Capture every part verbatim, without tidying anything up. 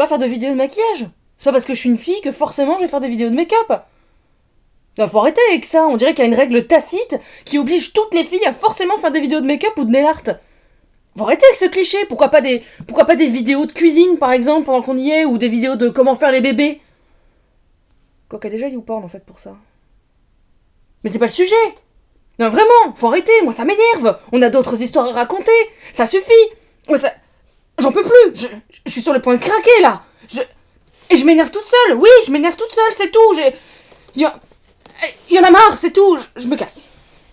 pas faire de vidéos de maquillage. C'est pas parce que je suis une fille que forcément je vais faire des vidéos de make-up. Il faut arrêter avec ça, on dirait qu'il y a une règle tacite qui oblige toutes les filles à forcément faire des vidéos de make-up ou de nail art. Faut arrêter avec ce cliché, pourquoi pas des, pourquoi pas des vidéos de cuisine par exemple pendant qu'on y est, ou des vidéos de comment faire les bébés. Quoique déjà YouPorn en fait pour ça. Mais c'est pas le sujet. Non vraiment, faut arrêter, moi ça m'énerve. On a d'autres histoires à raconter, ça suffit. Moi, ça... J'en peux plus, je, je suis sur le point de craquer là. Je... Et je m'énerve toute seule, oui, je m'énerve toute seule, c'est tout. J'ai... Il y, a... Il y en a marre, c'est tout, je, je me casse.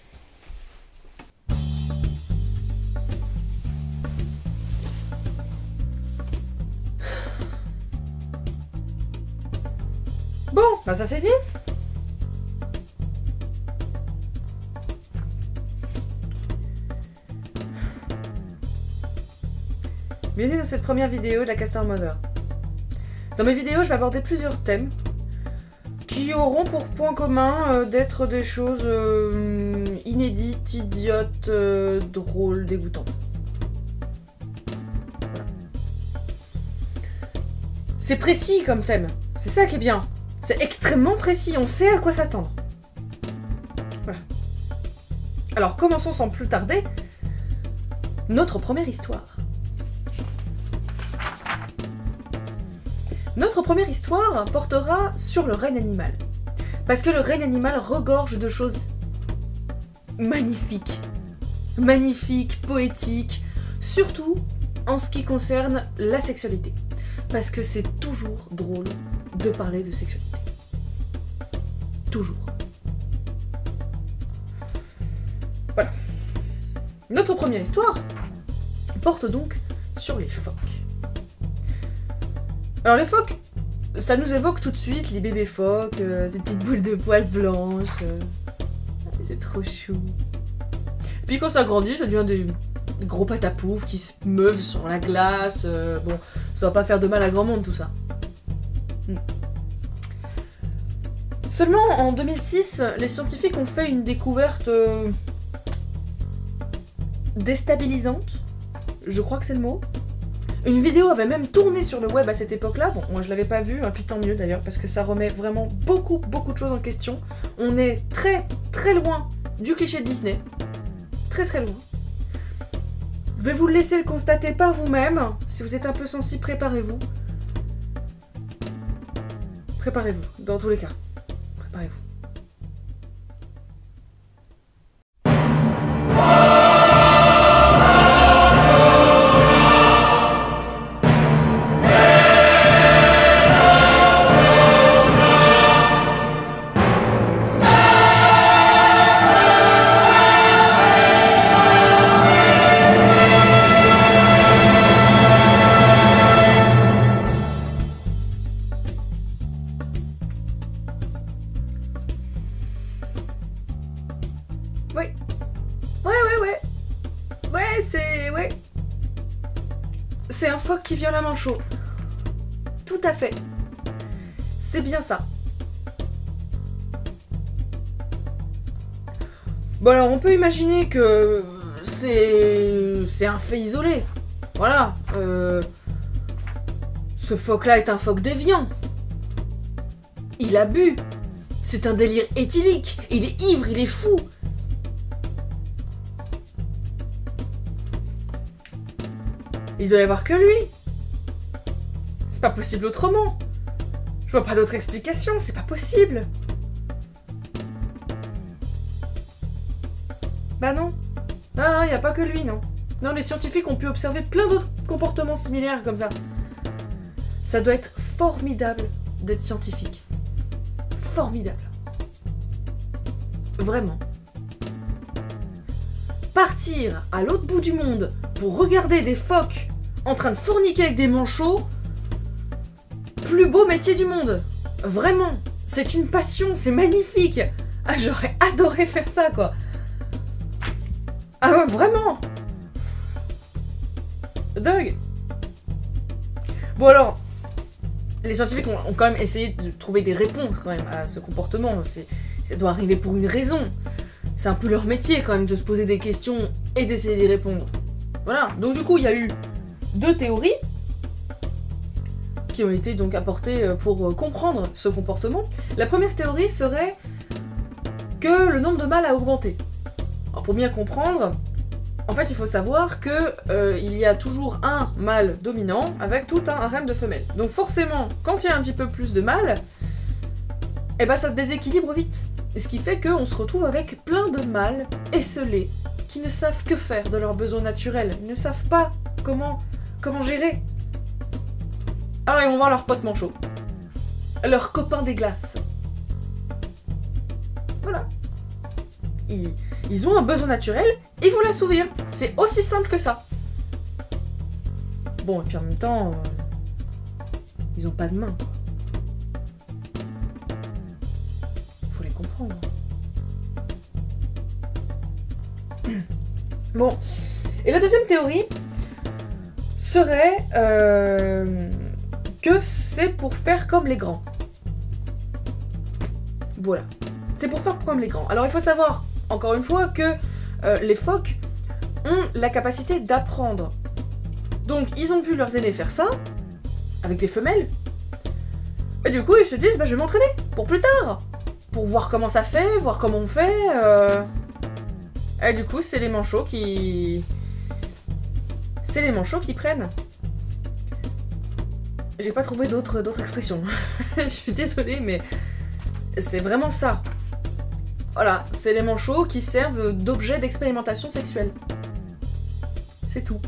Bon, bah ça c'est dit. Bienvenue dans cette première vidéo de la Castor Mother. Dans mes vidéos, je vais aborder plusieurs thèmes qui auront pour point commun euh, d'être des choses euh, inédites, idiotes, euh, drôles, dégoûtantes. Voilà. C'est précis comme thème, c'est ça qui est bien. C'est extrêmement précis, on sait à quoi s'attendre. Voilà. Alors commençons sans plus tarder notre première histoire. Notre première histoire portera sur le règne animal. Parce que le règne animal regorge de choses magnifiques. Magnifiques, poétiques, surtout en ce qui concerne la sexualité. Parce que c'est toujours drôle de parler de sexualité. Toujours. Voilà. Notre première histoire porte donc sur les phoques. Alors les phoques, ça nous évoque tout de suite les bébés phoques, euh, ces petites boules de poils blanches. Euh, c'est trop chou. Puis quand ça grandit, ça devient des gros patapoufs qui se meuvent sur la glace. Euh, bon, ça va pas faire de mal à grand monde tout ça. Hmm. Seulement en deux mille six, les scientifiques ont fait une découverte euh, déstabilisante. Je crois que c'est le mot. Une vidéo avait même tourné sur le web à cette époque-là. Bon, moi je l'avais pas vu, hein, puis tant mieux d'ailleurs, parce que ça remet vraiment beaucoup, beaucoup de choses en question. On est très, très loin du cliché de Disney. Très, très loin. Je vais vous le laisser le constater par vous-même. Si vous êtes un peu sensible, préparez-vous. Préparez-vous, dans tous les cas. Préparez-vous. Oui. Ouais, ouais, ouais. Ouais, c'est... Ouais. C'est un phoque qui viole un manchot. Tout à fait. C'est bien ça. Bon alors, on peut imaginer que c'est... C'est un fait isolé. Voilà. Euh... Ce phoque-là est un phoque déviant. Il a bu. C'est un délire éthylique. Il est ivre, il est fou. Il doit y avoir que lui. C'est pas possible autrement. Je vois pas d'autre explication, c'est pas possible. Bah non. Non, il y a pas que lui, non. Non, les scientifiques ont pu observer plein d'autres comportements similaires comme ça. Ça doit être formidable d'être scientifique. Formidable. Vraiment. Partir à l'autre bout du monde pour regarder des phoques en train de forniquer avec des manchots, plus beau métier du monde. Vraiment, c'est une passion, c'est magnifique. Ah, j'aurais adoré faire ça, quoi. Ah ouais, vraiment. Dingue. Bon alors, les scientifiques ont, ont quand même essayé de trouver des réponses quand même à ce comportement. C'est, ça doit arriver pour une raison. C'est un peu leur métier quand même de se poser des questions et d'essayer d'y répondre. Voilà, donc du coup il y a eu deux théories qui ont été donc apportées pour comprendre ce comportement. La première théorie serait que le nombre de mâles a augmenté. Alors pour bien comprendre, en fait il faut savoir que euh, il y a toujours un mâle dominant avec tout un harem de femelles. Donc forcément, quand il y a un petit peu plus de mâles, eh ben ça se déséquilibre vite. Et ce qui fait qu'on se retrouve avec plein de mâles esselés qui ne savent que faire de leurs besoins naturels. Ils ne savent pas comment, comment gérer. Alors ils vont voir leurs potes manchots, leurs copains des glaces. Voilà. Ils, ils ont un besoin naturel, ils vont l'assouvir. C'est aussi simple que ça. Bon, et puis en même temps, euh, ils ont pas de main. Faut les comprendre. Bon. Et la deuxième théorie serait euh, que c'est pour faire comme les grands. Voilà. C'est pour faire comme les grands. Alors il faut savoir, encore une fois, que euh, les phoques ont la capacité d'apprendre. Donc ils ont vu leurs aînés faire ça, avec des femelles, et du coup ils se disent, bah je vais m'entraîner, pour plus tard, pour voir comment ça fait, voir comment on fait, euh... et du coup c'est les manchots qui... C'est les manchots qui prennent. J'ai pas trouvé d'autres d'autres expressions. Je suis désolée, mais c'est vraiment ça. Voilà, c'est les manchots qui servent d'objet d'expérimentation sexuelle. C'est tout.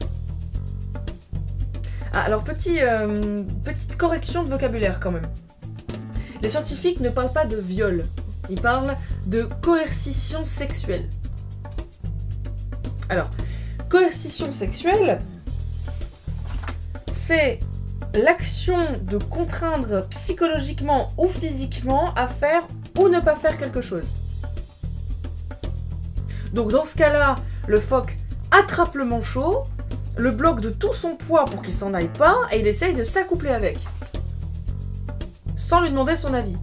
Ah, alors, petit, euh, petite correction de vocabulaire quand même. Les scientifiques ne parlent pas de viol. Ils parlent de coercition sexuelle. Alors, coercition sexuelle, c'est l'action de contraindre psychologiquement ou physiquement à faire ou ne pas faire quelque chose. Donc dans ce cas-là, le phoque attrape le manchot, le bloque de tout son poids pour qu'il s'en aille pas, et il essaye de s'accoupler avec. Sans lui demander son avis.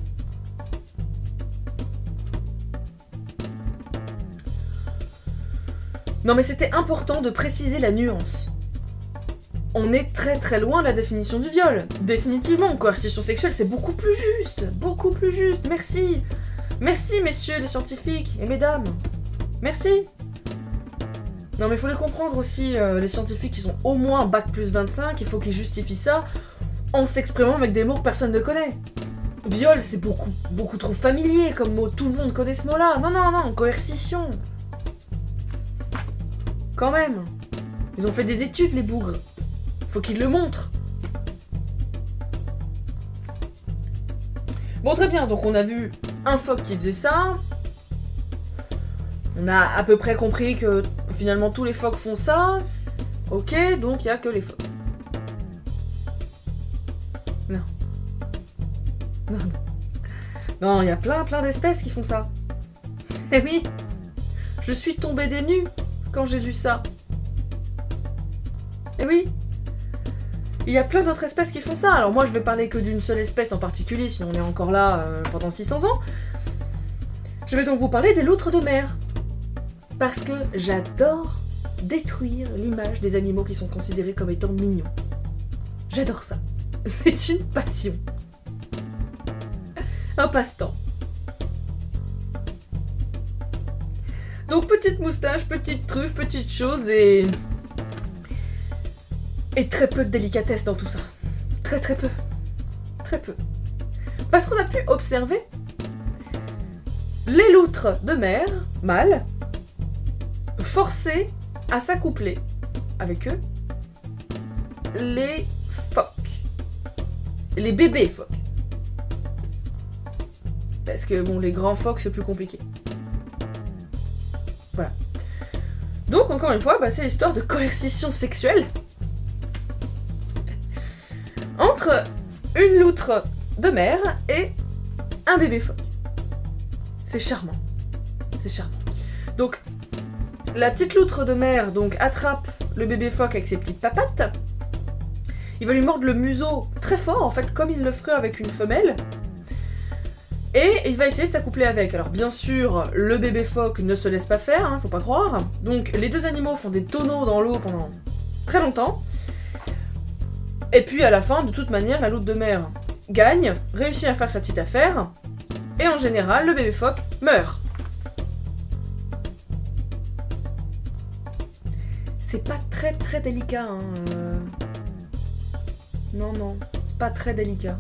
Non mais c'était important de préciser la nuance. On est très très loin de la définition du viol. Définitivement, coercition sexuelle, c'est beaucoup plus juste. Beaucoup plus juste. Merci. Merci, messieurs les scientifiques et mesdames. Merci. Non, mais il faut les comprendre aussi, euh, les scientifiques qui sont au moins bac plus vingt-cinq, il faut qu'ils justifient ça en s'exprimant avec des mots que personne ne connaît. Viol, c'est beaucoup, beaucoup trop familier comme mot. Tout le monde connaît ce mot-là. Non, non, non, coercition. Quand même. Ils ont fait des études, les bougres. Faut qu'ils le montrent. Bon, très bien, donc on a vu un phoque qui faisait ça. On a à peu près compris que finalement tous les phoques font ça. Ok, donc il n'y a que les phoques. Non. Non, non. Non, il y a plein, plein d'espèces qui font ça. Eh oui, je suis tombée des nues quand j'ai lu ça. Eh oui. Il y a plein d'autres espèces qui font ça. Alors moi, je vais parler que d'une seule espèce en particulier, sinon on est encore là euh, pendant six cents ans. Je vais donc vous parler des loutres de mer. Parce que j'adore détruire l'image des animaux qui sont considérés comme étant mignons. J'adore ça. C'est une passion. Un passe-temps. Donc petite moustache, petite truffe, petite chose et... Et très peu de délicatesse dans tout ça. Très très peu. Très peu. Parce qu'on a pu observer les loutres de mer, mâles, forcés à s'accoupler avec eux, les phoques. Les bébés phoques. Parce que bon, les grands phoques, c'est plus compliqué. Voilà. Donc, encore une fois, bah, c'est l'histoire de coercition sexuelle entre une loutre de mer et un bébé phoque. C'est charmant. C'est charmant. Donc, la petite loutre de mer donc attrape le bébé phoque avec ses petites papates. Il va lui mordre le museau très fort, en fait, comme il le ferait avec une femelle. Et il va essayer de s'accoupler avec. Alors bien sûr, le bébé phoque ne se laisse pas faire, hein, faut pas croire. Donc les deux animaux font des tonneaux dans l'eau pendant très longtemps. Et puis à la fin, de toute manière, la loutre de mer gagne, réussit à faire sa petite affaire, et en général, le bébé phoque meurt. C'est pas très très délicat, hein. Euh... Non, non, pas très délicat.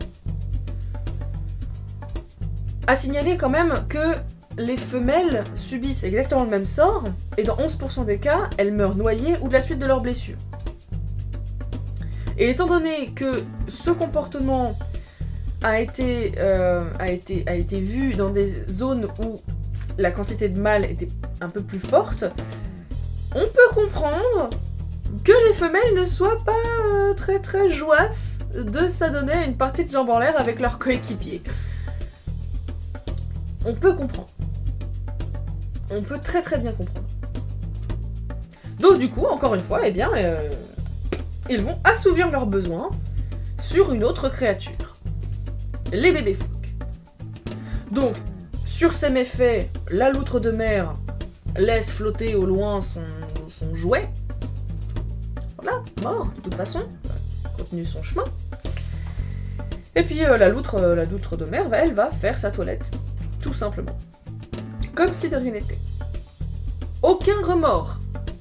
À signaler quand même que les femelles subissent exactement le même sort, et dans onze pour cent des cas, elles meurent noyées ou de la suite de leurs blessures. Et étant donné que ce comportement a été, euh, a été, a été vu dans des zones où la quantité de mâles était un peu plus forte, on peut comprendre que les femelles ne soient pas euh, très très joyeuses de s'adonner à une partie de jambes en l'air avec leurs coéquipiers. On peut comprendre. On peut très très bien comprendre. Donc du coup, encore une fois, eh bien, euh, ils vont assouvir leurs besoins sur une autre créature. Les bébés phoques. Donc, sur ces méfaits, la loutre de mer laisse flotter au loin son, son jouet. Voilà, mort, de toute façon. Continue son chemin. Et puis euh, la loutre, euh, la loutre de mer, elle va faire sa toilette. Tout simplement. Comme si de rien n'était. Aucun remords.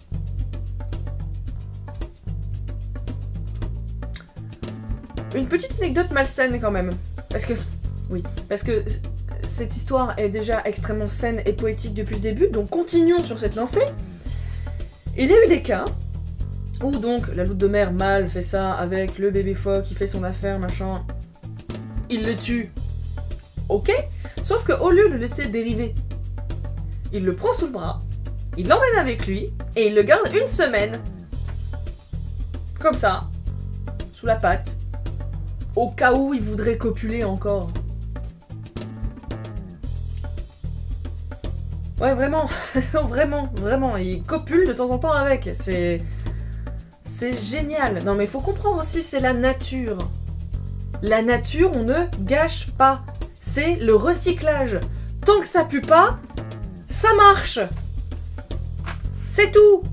Une petite anecdote malsaine quand même. Parce que... Oui. Parce que cette histoire est déjà extrêmement saine et poétique depuis le début, donc continuons sur cette lancée. Il y a eu des cas où donc la loutre de mer mâle fait ça avec le bébé phoque, il fait son affaire, machin. Il le tue. Ok. Sauf qu'au lieu de le laisser dériver, il le prend sous le bras, il l'emmène avec lui, et il le garde une semaine. Comme ça. Sous la patte. Au cas où il voudrait copuler encore. Ouais, vraiment. vraiment, vraiment. Il copule de temps en temps avec. C'est... C'est génial. Non mais il faut comprendre aussi, c'est la nature. La nature, on ne gâche pas. C'est le recyclage. Tant que ça pue pas, ça marche. C'est tout.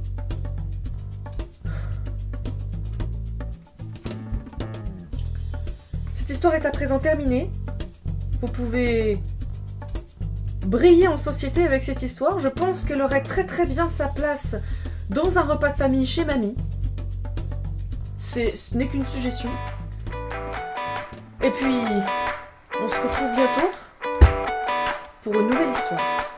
Cette histoire est à présent terminée. Vous pouvez briller en société avec cette histoire. Je pense qu'elle aurait très très bien sa place dans un repas de famille chez mamie. C'est, ce n'est qu'une suggestion. Et puis, on se retrouve bientôt pour une nouvelle histoire.